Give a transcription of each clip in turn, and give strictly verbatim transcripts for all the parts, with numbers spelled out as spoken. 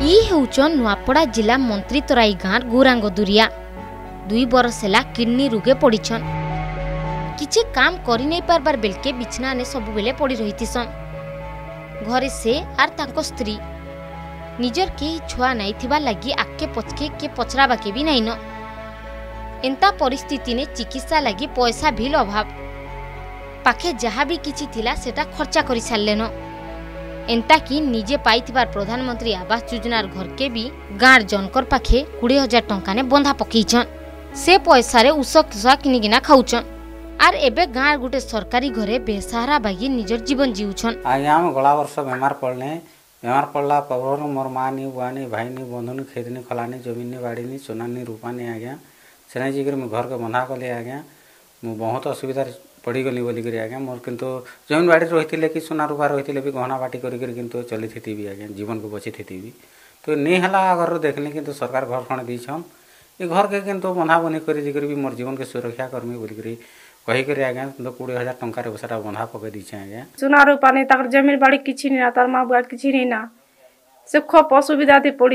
ई हेउचन नुआपड़ा जिला मंत्री तराई गाँव गौरांग दुरिया दुई बरस है किडनी रोगे पड़ीछन। किछि काम करि नहीं पारबार बेलके बिछना ने सब बेले पड़ी रही सन। घरे से आर तांको स्त्री निजर के छुआ नहीं थिबा लगी आके पचके के पचराबा के भी नहीं न। एंता परिस्थिति ने चिकित्सा लगी पैसा भी अभाव पाखे जहाँ भी किछि थिला सेटा खर्चा करि सारले न। एंता कि निजे पाइथिबार प्रधानमंत्री आवास योजनार घर के भी गाँव जनकर पाखे कोड़े हजार टंका ने बंधा पकईछन। से पैसा रे उस खुसा किनिकिना खाउछन आर एबे गाँव गुटे सरकारी घरे बेसहारा बागी निजर जीवन जीउछन। आज्ञा हम गला वर्ष बेमार पड़ने बेमार पड़ला पर मोर माँ नी बुआ नी भाई नी बंधु नी खेत नी खलानी जमीन नी बाड़ी नी सोना नी रूपा नी आज्ञा सेना जी मुझे घर के बंधा कली आज्ञा मु बहुत असुविधा पड़गली बोलिक आज्ञा मोर किंतु जमीन बाड़ी रही कि सोना रूपा रही भी गहना बाटी कर चली थी भी आज्ञा जीवन को बची थी भी तो नहीं है घर देखली कि सरकार घर खंड दीछन ये घर के किंतु बंधा बनी कर भी मोर जीवन के सुरक्षा करमी बोलिक कहीकर आज्ञा तो कोड़े हजार टंका सेटा बंधा पकई दीछे आज्ञा सोना रूपा नहीं तर जमीन बाड़ी किछि नहीं ना तार माँ बुआ किछि नहीं ना से खूब असुविधा थी पड़ी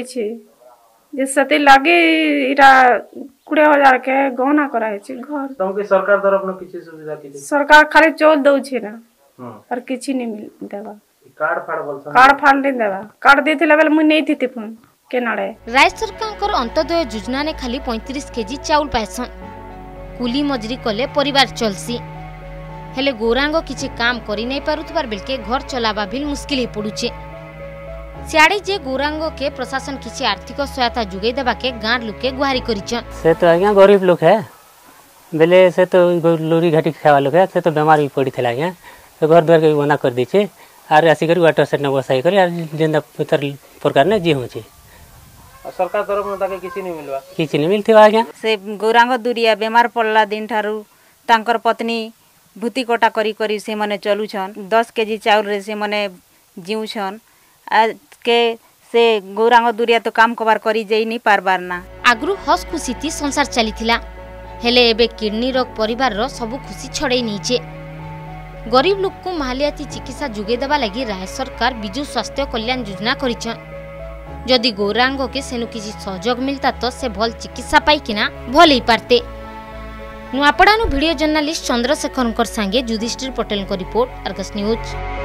से लगे इटा कोड़े हजार के गहना कराई घर तुमके सरकार तरफ न किछि सुविधा किछि सरकार खाली चौल दउछे ना और किछि नहीं मिल देबा कार्ड फाड़ बोलछन कार्ड फाड़ नहीं देबा कार्ड देथिला बेले मुई नहीं थी फोन के नाडे राज्य सरकार अंत्योदय योजना ने खाली पैंतीस केजी चाउल पाएसन कुली मजरी कले परिवार चलसी हेले गौरांग किछि काम करि नहीं पारुथबार बेलके घर चलाबा भी मुश्किल ही पड़ुचे। सियाड़े जे गौरांग के प्रशासन किसी आर्थिक सहायता जुगै देबा के गाँव लोके गुहारी करिछन। से तो आज्ञा गरीब लोग है बेले से तो लोरी घाटी खावा लोग है से तो बीमार भी पड़ी थला आज्ञा तो घर द्वार के बना कर दीछे आर आसी कर वाटर सेट न बसाई कर आर जेंदा पुतर प्रकार ने जी होचे सरकार तरफ न ताके किछि नहीं मिलवा किछि नहीं मिलथिबा आज्ञा से गौरांग दुरिया बीमार पड़ला दिन ठारू तांकर पत्नी भूति कोटा करी करी से माने चलुछन दस केजी चाउल रे से माने जीउछन आज के से गौरांग दुरिया तो काम कबार करी जाई नहीं पारबार ना। आगरु हस खुशी संसार चलीथिला हेले एबे किडनी रोग परिवार रो सब खुशी छड़े नीचे। गरीब लोक को महालियाती चिकित्सा जुगे देबा लगी राज्य सरकार बिजु स्वास्थ्य कल्याण योजना करिछन। जदि गौरांग के सेनु किसी सहयोग मिलता तो से भल चिकित्सा पाई किना भल ही पारते। नुआपड़ा नु वीडियो जर्नलिस्ट चंद्रशेखर संगे युधिष्ठिर पटेल को रिपोर्ट अर्गस न्यूज।